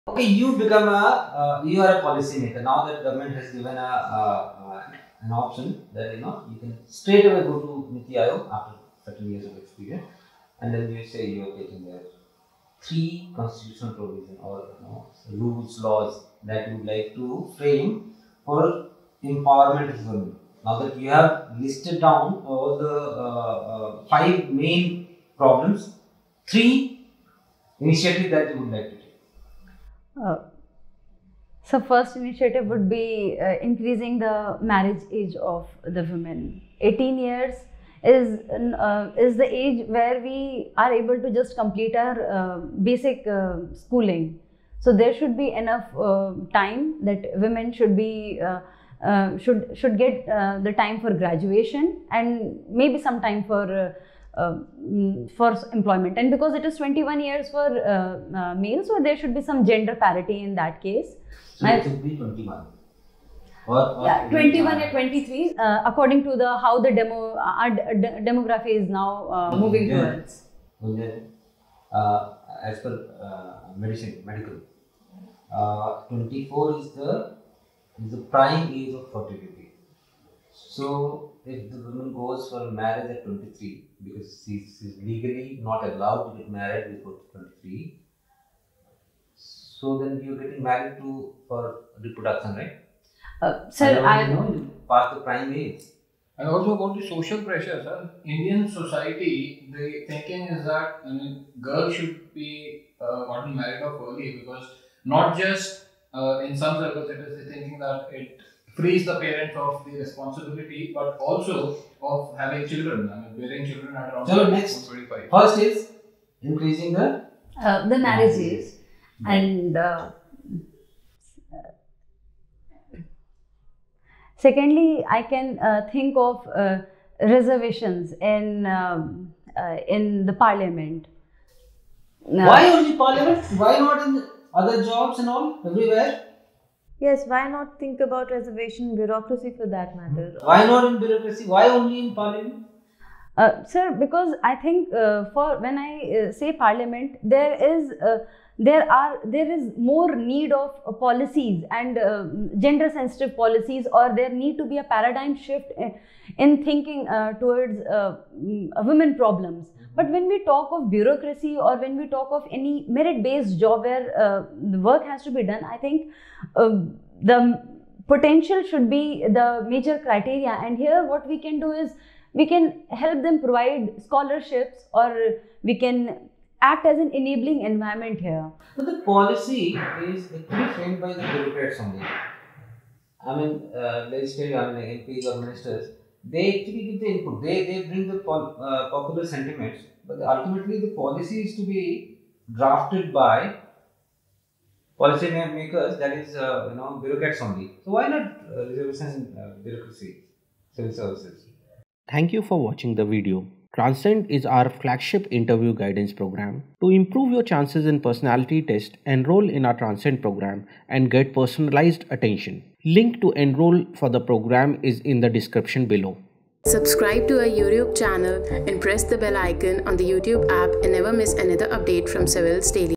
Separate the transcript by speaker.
Speaker 1: Okay, you become you are a policymaker. Now that government has given an option that you can straight away go to Niti Aayog after certain years of experience, and then you say you are taking there three constitutional provisions or rules, laws that you would like to frame for empowerment of women. Now that you have listed down all the five main problems, three initiatives that you would like to take.
Speaker 2: So first initiative would be increasing the marriage age of the women. 18 years is the age where we are able to just complete our basic schooling. So there should be enough time that women should be should get the time for graduation and maybe some time for employment. And because it is 21 years for males, so there should be some gender parity in that case.
Speaker 1: So it should be 21. Or
Speaker 2: yeah, 21 and 23 according to the how the demography is now moving towards.
Speaker 1: As per medical, 24 is the prime age of fertility. So if the woman goes for marriage at 23 because she's legally not allowed to get married before 23, so then you're getting married for reproduction, right?
Speaker 2: Sir, I
Speaker 1: know past the prime age.
Speaker 3: And also about the social pressure, sir. Indian society, the thinking is that girls should be gotten married off early because not just in some circles it is the thinking that it frees the parents of the responsibility, but also of having children. Bearing children at around
Speaker 1: so next
Speaker 3: 25.
Speaker 1: First is increasing the
Speaker 2: marriage age, and secondly, I can think of reservations in the parliament.
Speaker 1: Why only parliament? Why not in other jobs and all everywhere?
Speaker 4: Yes, why not think about reservation bureaucracy for that matter?
Speaker 1: Why not in bureaucracy? Why only in parliament?
Speaker 2: Sir, because I think for when I say parliament, there is more need of policies and gender sensitive policies, or there need to be a paradigm shift in thinking towards women problems. But when we talk of bureaucracy or when we talk of any merit based job where the work has to be done, I think the potential should be the major criteria. And here what we can do is we can help them provide scholarships, or we can act as an enabling environment here.
Speaker 1: So the policy is actually framed by the bureaucrats only. Legislative, MPs or ministers, they actually give the input. They bring the popular sentiments, but ultimately the policy is to be drafted by policy makers. That is, bureaucrats only. So why not reservation bureaucracy, civil services?
Speaker 5: Thank you for watching the video. Transcend is our flagship interview guidance program. To improve your chances in personality test, enroll in our Transcend program and get personalized attention. Link to enroll for the program is in the description below.
Speaker 6: Subscribe to our YouTube channel and press the bell icon on the YouTube app and never miss another update from Civils Daily.